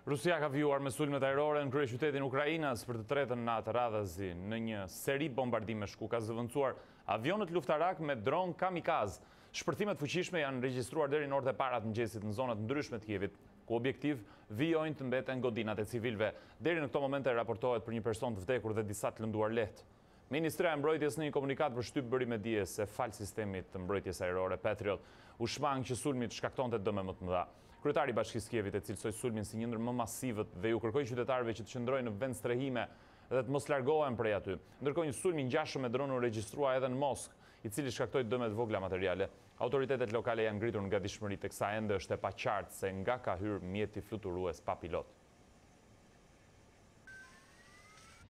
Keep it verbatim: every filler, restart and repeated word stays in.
Rusia ka vjuar me sulmet ajrore në kryeqytetin Ukrainas për të tretën natë radhazi në një seri bombardimesh ku ka zëvendësuar avionët luftarak me dron kamikaz. Shpërthimet fuqishme janë regjistruar deri në orët e para të mëngjesit në zonat ndryshme të Kievit, ku objektiv vijojnë të mbeten godinat e civilëve. Deri në këto momente raportohet për një person të vdekur dhe disa të lënduar lehtë. Ministria e Mbrojtjes në një komunikat për shtyp bëri me dije se fal sistemit të mbrojtjes ajrore Patriot u shmang që sulmi të shkaktonte dëme më të mëdha. Kryetari i Bashkisë Kievit e cilësoi sulmin si një ndër më masivët dhe ju kërkoi qytetarëve që të qëndrojnë në vend strehime dhe të mos largohen prej aty. Ndërkohë një sulm i ngjashëm me dron u regjistrua edhe në Moskë, i cili shkaktoi dëme të vogla materiale. Autoritetet lokale janë ngritur nga gatishmëri teksa ende është e paqartë se nga ka hyrë mjeti fluturues pa pilot.